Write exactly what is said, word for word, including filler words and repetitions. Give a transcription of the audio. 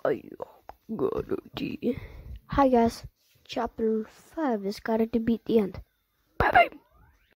I got a tea. Hi guys, chapter five is got to beat the end. Bye bye.